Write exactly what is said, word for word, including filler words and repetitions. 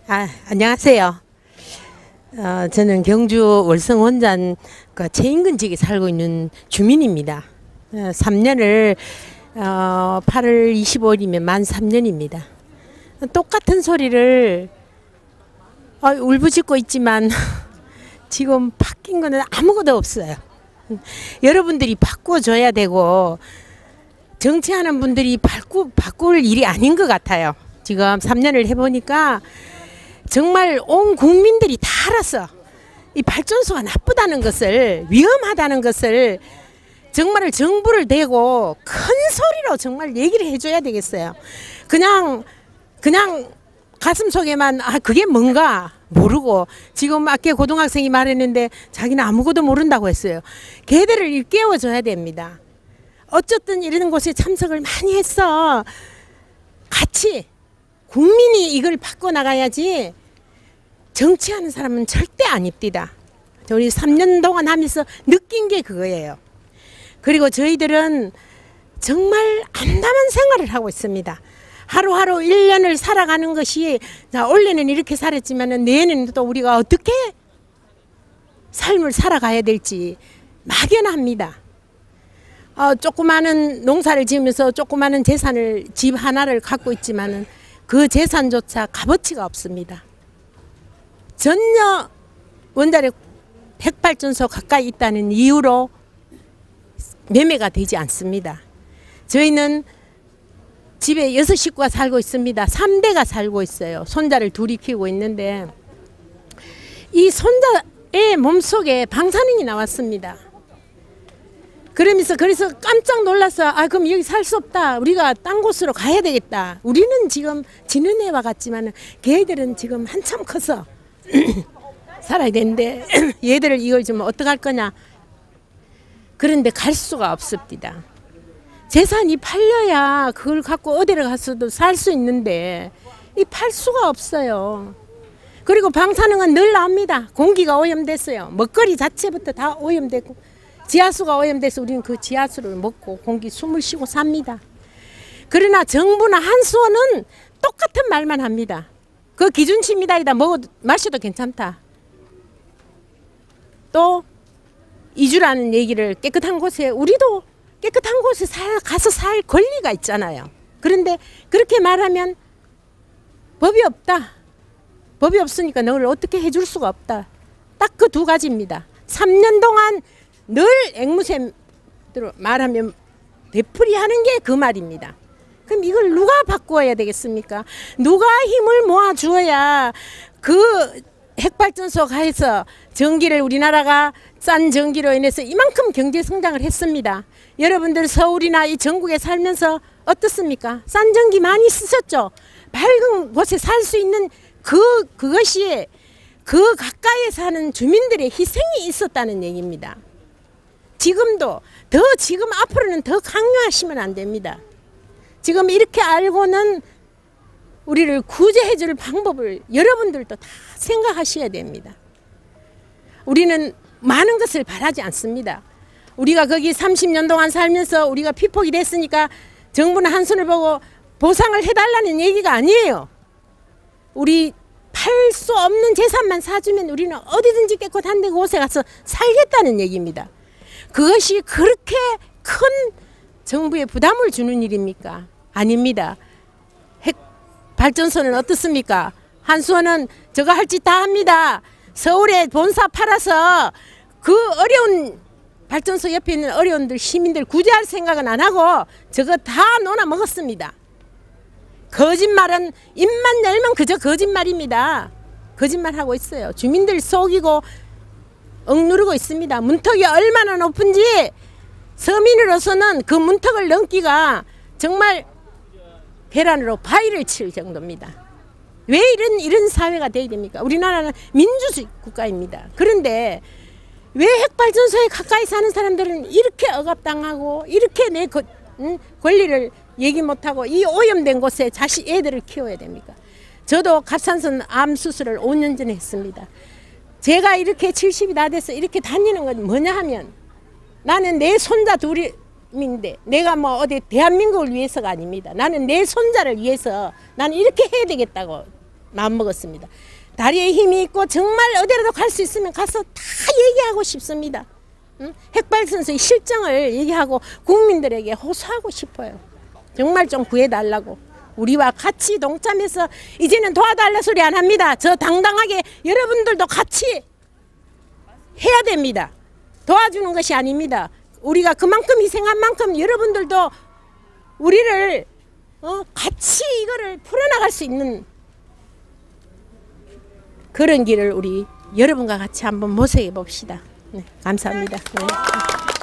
아, 안녕하세요. 어, 저는 경주 월성 원산 그 최인근 지역에 살고 있는 주민입니다. 어, 삼 년을 어, 팔월 이십오일이면 만 삼 년입니다. 똑같은 소리를 어, 울부짖고 있지만 지금 바뀐 거는 아무것도 없어요. 여러분들이 바꿔줘야 되고 정치하는 분들이 바꾸, 바꿀 일이 아닌 것 같아요. 지금 삼 년을 해보니까 정말 온 국민들이 다 알았어. 이 발전소가 나쁘다는 것을, 위험하다는 것을 정말 정부를 대고 큰 소리로 정말 얘기를 해줘야 되겠어요. 그냥 그냥 가슴 속에만 아 그게 뭔가 모르고, 지금 아까 고등학생이 말했는데 자기는 아무것도 모른다고 했어요. 걔들을 일깨워줘야 됩니다. 어쨌든 이런 곳에 참석을 많이 했어. 같이 국민이 이걸 바꿔나가야지 정치하는 사람은 절대 안 입디다. 우리 삼 년 동안 하면서 느낀 게 그거예요. 그리고 저희들은 정말 암담한 생활을 하고 있습니다. 하루하루 일 년을 살아가는 것이, 자, 원래는 이렇게 살았지만 내년에는 또 우리가 어떻게 삶을 살아가야 될지 막연합니다. 어, 조그마한 농사를 지으면서 조그마한 재산을, 집 하나를 갖고 있지만은 그 재산조차 값어치가 없습니다. 전혀 원자력 핵발전소 가까이 있다는 이유로 매매가 되지 않습니다. 저희는 집에 여섯 식구가 살고 있습니다. 삼 대가 살고 있어요. 손자를 둘이 키우고 있는데 이 손자의 몸속에 방사능이 나왔습니다. 그러면서 그래서 깜짝 놀라서 아 그럼 여기 살 수 없다. 우리가 딴 곳으로 가야 되겠다. 우리는 지금 지는 애와 같지만 걔들은 지금 한참 커서 살아야 되는데 얘들을 이걸 좀 어떡할 거냐. 그런데 갈 수가 없습니다. 재산이 팔려야 그걸 갖고 어디를 가서도 살 수 있는데 이 팔 수가 없어요. 그리고 방사능은 늘 나옵니다. 공기가 오염됐어요. 먹거리 자체부터 다 오염됐고 지하수가 오염돼서 우리는 그 지하수를 먹고 공기 숨을 쉬고 삽니다. 그러나 정부나 한수원은 똑같은 말만 합니다. 그 기준치미다이다 먹어도 마셔도 괜찮다. 또 이주라는 얘기를, 깨끗한 곳에, 우리도 깨끗한 곳에 살, 가서 살 권리가 있잖아요. 그런데 그렇게 말하면 법이 없다. 법이 없으니까 너를 어떻게 해줄 수가 없다. 딱 그 두 가지입니다. 삼 년 동안 늘 앵무새로 말하면 되풀이하는 게 그 말입니다. 그럼 이걸 누가 바꾸어야 되겠습니까? 누가 힘을 모아 주어야 그 핵발전소 가해서 전기를, 우리나라가 싼 전기로 인해서 이만큼 경제 성장을 했습니다. 여러분들 서울이나 이 전국에 살면서 어떻습니까? 싼 전기 많이 쓰셨죠? 밝은 곳에 살 수 있는 그, 그것이 그 가까이에 사는 주민들의 희생이 있었다는 얘기입니다. 지금도 더, 지금 앞으로는 더 강요하시면 안 됩니다. 지금 이렇게 알고는 우리를 구제해 줄 방법을 여러분들도 다 생각하셔야 됩니다. 우리는 많은 것을 바라지 않습니다. 우리가 거기 삼십 년 동안 살면서 우리가 피폭이 됐으니까 정부는 한 손을 보고 보상을 해달라는 얘기가 아니에요. 우리 팔 수 없는 재산만 사주면 우리는 어디든지 깨끗한 데 곳에 가서 살겠다는 얘기입니다. 그것이 그렇게 큰 정부에 부담을 주는 일입니까? 아닙니다. 핵 발전소는 어떻습니까? 한수원은 저거 할 짓 다 합니다. 서울에 본사 팔아서 그 어려운 발전소 옆에 있는 어려운들, 시민들 구제할 생각은 안 하고 저거 다 논아 먹었습니다. 거짓말은 입만 열면 그저 거짓말입니다. 거짓말하고 있어요. 주민들 속이고 억누르고 있습니다. 문턱이 얼마나 높은지 서민으로서는 그 문턱을 넘기가 정말 계란으로 바위를 칠 정도입니다. 왜 이런 이런 사회가 돼야 됩니까? 우리나라는 민주주의 국가입니다. 그런데 왜 핵발전소에 가까이 사는 사람들은 이렇게 억압당하고 이렇게 내 거, 응? 권리를 얘기 못하고 이 오염된 곳에 자식 애들을 키워야 됩니까? 저도 갑상선 암 수술을 오 년 전에 했습니다. 제가 이렇게 칠십이 다 돼서 이렇게 다니는 건 뭐냐 하면 나는 내 손자 둘인데 내가 뭐 어디 대한민국을 위해서가 아닙니다. 나는 내 손자를 위해서 나는 이렇게 해야 되겠다고 마음 먹었습니다. 다리에 힘이 있고 정말 어디라도 갈 수 있으면 가서 다 얘기하고 싶습니다. 응? 핵발전소의 실정을 얘기하고 국민들에게 호소하고 싶어요. 정말 좀 구해달라고. 우리와 같이 동참해서 이제는 도와달라 소리 안 합니다. 저 당당하게 여러분들도 같이 해야 됩니다. 도와주는 것이 아닙니다. 우리가 그만큼 희생한 만큼 여러분들도 우리를 어, 같이 이거를 풀어나갈 수 있는 그런 길을 우리 여러분과 같이 한번 모색해 봅시다. 네, 감사합니다. 네.